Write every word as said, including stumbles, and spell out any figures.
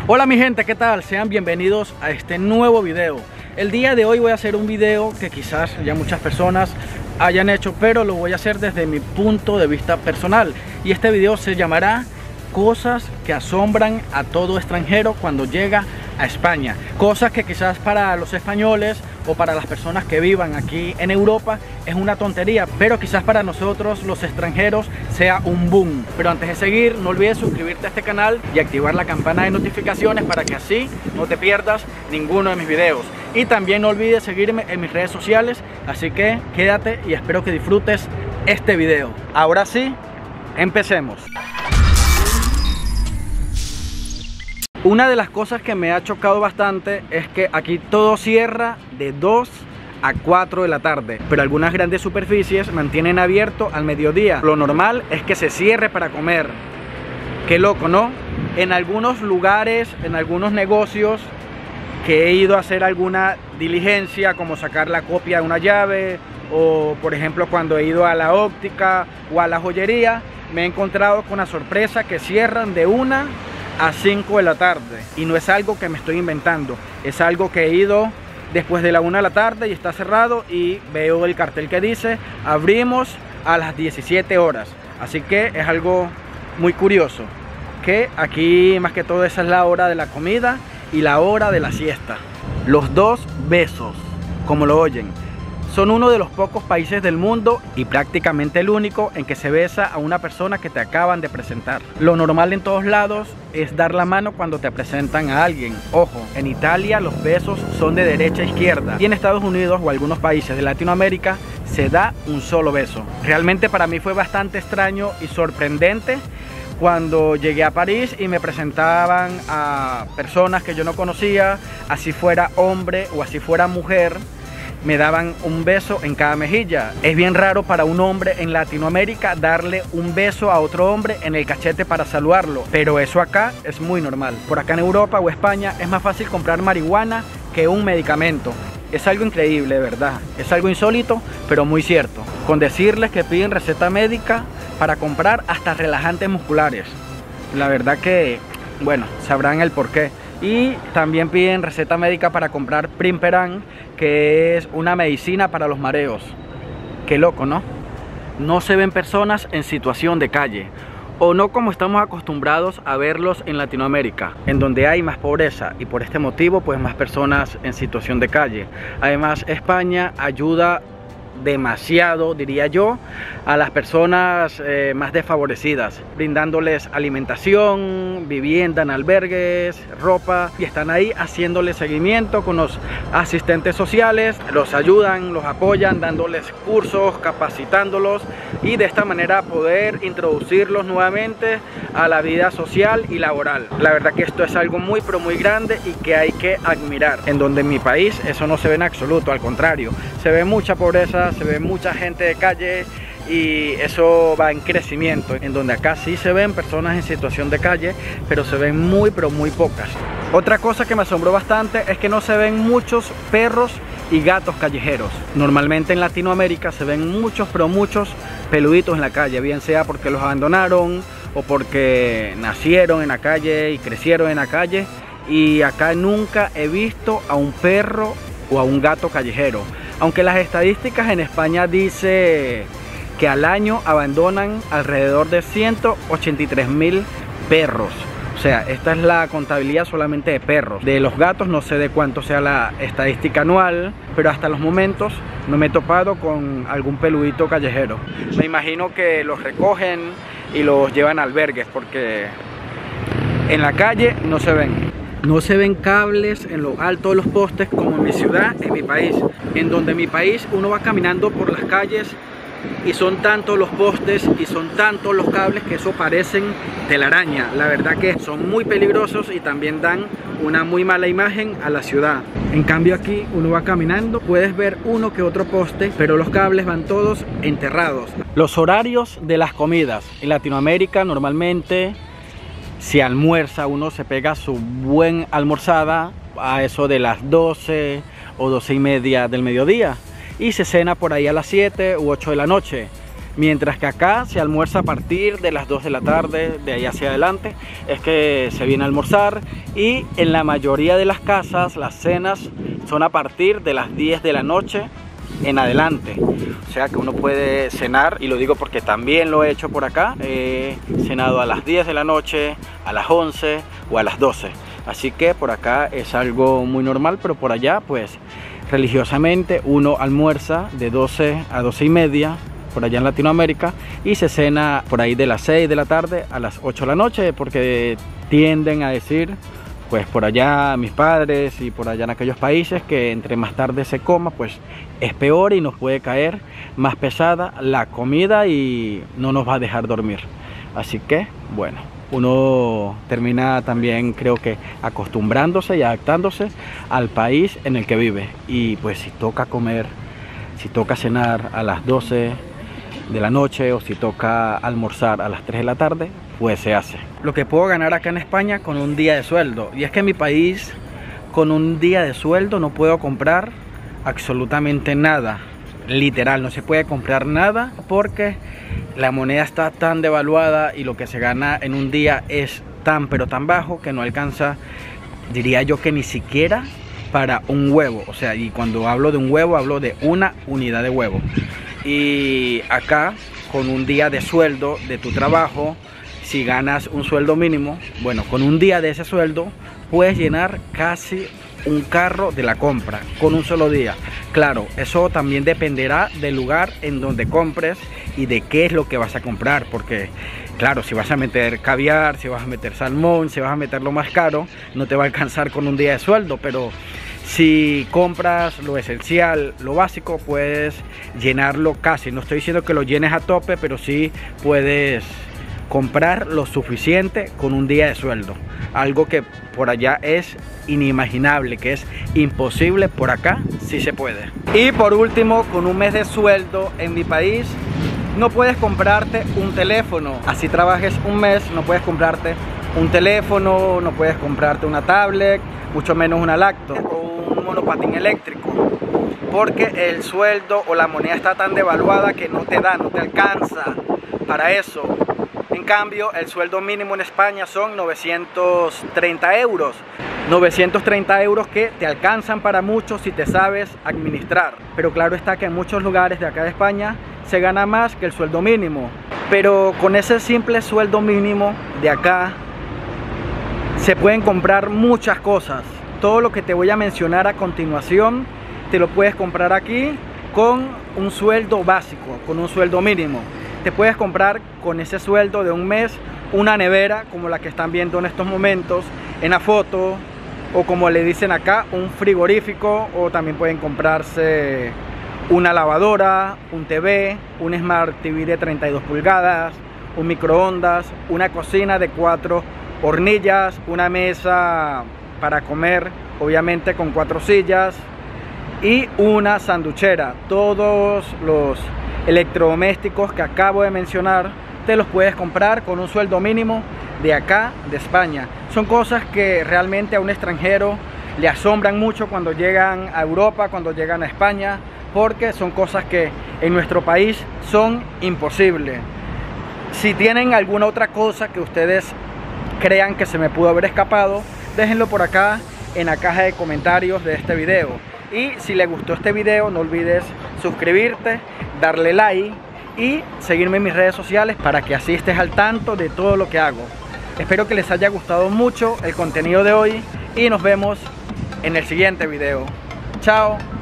Hola mi gente, ¿qué tal? Sean bienvenidos a este nuevo video. El día de hoy voy a hacer un video que quizás ya muchas personas hayan hecho, pero lo voy a hacer desde mi punto de vista personal. Y este video se llamará Cosas que asombran a todo extranjero cuando llega a España. Cosas que quizás para los españoles o para las personas que vivan aquí en Europa es una tontería, pero quizás para nosotros los extranjeros sea un boom. Pero antes de seguir, no olvides suscribirte a este canal y activar la campana de notificaciones para que así no te pierdas ninguno de mis videos. Y también no olvides seguirme en mis redes sociales, así que quédate y espero que disfrutes este video. Ahora sí, empecemos. Una de las cosas que me ha chocado bastante es que aquí todo cierra de dos a cuatro de la tarde, pero algunas grandes superficies mantienen abierto al mediodía. Lo normal es que se cierre para comer. Qué loco, ¿no? En algunos lugares, en algunos negocios que he ido a hacer alguna diligencia, como sacar la copia de una llave, o por ejemplo cuando he ido a la óptica o a la joyería, me he encontrado con la sorpresa que cierran de una a cinco de la tarde, y no es algo que me estoy inventando, es algo que he ido después de la una de la tarde y está cerrado, y veo el cartel que dice abrimos a las diecisiete horas. Así que es algo muy curioso, que aquí más que todo esa es la hora de la comida y la hora de la siesta. Los dos besos, como lo oyen, son uno de los pocos países del mundo y prácticamente el único en que se besa a una persona que te acaban de presentar. Lo normal en todos lados es dar la mano cuando te presentan a alguien. Ojo, en Italia los besos son de derecha a izquierda, y en Estados Unidos o algunos países de Latinoamérica se da un solo beso. Realmente para mí fue bastante extraño y sorprendente cuando llegué a París y me presentaban a personas que yo no conocía, así fuera hombre o así fuera mujer. Me daban un beso en cada mejilla. Es bien raro para un hombre en Latinoamérica darle un beso a otro hombre en el cachete para saludarlo, pero eso acá es muy normal. Por acá en Europa o España es más fácil comprar marihuana que un medicamento. Es algo increíble, de verdad. Es algo insólito, pero muy cierto. Con decirles que piden receta médica para comprar hasta relajantes musculares. La verdad que, bueno, sabrán el porqué. Y también piden receta médica para comprar Primperan, que es una medicina para los mareos. Qué loco, ¿no? No se ven personas en situación de calle, o no como estamos acostumbrados a verlos en Latinoamérica, en donde hay más pobreza y por este motivo pues más personas en situación de calle. Además, España ayuda demasiado, diría yo, a las personas eh, más desfavorecidas, brindándoles alimentación, vivienda en albergues, ropa, y están ahí haciéndoles seguimiento con los asistentes sociales, los ayudan, los apoyan, dándoles cursos, capacitándolos, y de esta manera poder introducirlos nuevamente a la vida social y laboral. La verdad que esto es algo muy pero muy grande y que hay que admirar, en donde en mi país eso no se ve en absoluto, al contrario, se ve mucha pobreza, se ve mucha gente de calle, y eso va en crecimiento, en donde acá sí se ven personas en situación de calle, pero se ven muy pero muy pocas. Otra cosa que me asombró bastante es que no se ven muchos perros y gatos callejeros. Normalmente en Latinoamérica se ven muchos pero muchos peluditos en la calle, bien sea porque los abandonaron o porque nacieron en la calle y crecieron en la calle, y acá nunca he visto a un perro o a un gato callejero. Aunque las estadísticas en España dice que al año abandonan alrededor de ciento ochenta y tres mil perros. O sea, esta es la contabilidad solamente de perros. De los gatos no sé de cuánto sea la estadística anual, pero hasta los momentos no me he topado con algún peludito callejero. Me imagino que los recogen y los llevan a albergues, porque en la calle no se ven. No se ven cables en lo alto de los postes como en mi ciudad, en mi país. En donde en mi país uno va caminando por las calles y son tantos los postes y son tantos los cables que eso parecen telaraña. La verdad que son muy peligrosos y también dan una muy mala imagen a la ciudad. En cambio aquí uno va caminando, puedes ver uno que otro poste, pero los cables van todos enterrados. Los horarios de las comidas. En Latinoamérica normalmente si almuerza, uno se pega su buen almorzada a eso de las doce o doce y media del mediodía, y se cena por ahí a las siete u ocho de la noche. Mientras que acá se almuerza a partir de las dos de la tarde, de ahí hacia adelante es que se viene a almorzar, y en la mayoría de las casas las cenas son a partir de las diez de la noche en adelante. O sea que uno puede cenar, y lo digo porque también lo he hecho por acá, he cenado a las diez de la noche, a las once o a las doce. Así que por acá es algo muy normal, pero por allá pues religiosamente uno almuerza de doce a doce y media por allá en Latinoamérica, y se cena por ahí de las seis de la tarde a las ocho de la noche, porque tienden a decir, pues por allá mis padres y por allá en aquellos países, que entre más tarde se coma pues es peor y nos puede caer más pesada la comida y no nos va a dejar dormir. Así que bueno, uno termina también, creo que, acostumbrándose y adaptándose al país en el que vive. Y pues si toca comer, si toca cenar a las doce de la noche o si toca almorzar a las tres de la tarde, pues se hace. Lo que puedo ganar acá en España con un día de sueldo, y es que en mi país con un día de sueldo no puedo comprar absolutamente nada. Literal, no se puede comprar nada porque la moneda está tan devaluada y lo que se gana en un día es tan pero tan bajo que no alcanza, diría yo, que ni siquiera para un huevo. O sea, y cuando hablo de un huevo hablo de una unidad de huevo. Y acá con un día de sueldo de tu trabajo, si ganas un sueldo mínimo, bueno, con un día de ese sueldo puedes llenar casi un carro de la compra con un solo día. Claro, eso también dependerá del lugar en donde compres y de qué es lo que vas a comprar, porque claro, si vas a meter caviar, si vas a meter salmón, si vas a meter lo más caro, no te va a alcanzar con un día de sueldo. Pero si compras lo esencial, lo básico, puedes llenarlo casi. No estoy diciendo que lo llenes a tope, pero sí puedes comprar lo suficiente con un día de sueldo. Algo que por allá es inimaginable, que es imposible, por acá sí se puede. Y por último, con un mes de sueldo en mi país no puedes comprarte un teléfono. Así trabajes un mes, no puedes comprarte un teléfono, no puedes comprarte una tablet, mucho menos una laptop o un monopatín eléctrico, porque el sueldo o la moneda está tan devaluada que no te da, no te alcanza para eso. En cambio, el sueldo mínimo en España son novecientos treinta euros. novecientos treinta euros que te alcanzan para muchos si te sabes administrar. Pero claro está que en muchos lugares de acá de España se gana más que el sueldo mínimo. Pero con ese simple sueldo mínimo de acá se pueden comprar muchas cosas. Todo lo que te voy a mencionar a continuación te lo puedes comprar aquí con un sueldo básico, con un sueldo mínimo. Te puedes comprar con ese sueldo de un mes una nevera como la que están viendo en estos momentos en la foto, o como le dicen acá, un frigorífico, o también pueden comprarse una lavadora, un T V, un Smart T V de treinta y dos pulgadas, un microondas, una cocina de cuatro hornillas, una mesa para comer, obviamente con cuatro sillas, y una sanduchera. Todos los electrodomésticos que acabo de mencionar te los puedes comprar con un sueldo mínimo de acá, de España. Son cosas que realmente a un extranjero le asombran mucho cuando llegan a Europa, cuando llegan a España, porque son cosas que en nuestro país son imposibles. Si tienen alguna otra cosa que ustedes crean que se me pudo haber escapado, déjenlo por acá en la caja de comentarios de este video. Y si les gustó este video, no olvides suscribirte, darle like y seguirme en mis redes sociales para que así estés al tanto de todo lo que hago. Espero que les haya gustado mucho el contenido de hoy y nos vemos en el siguiente video. Chao.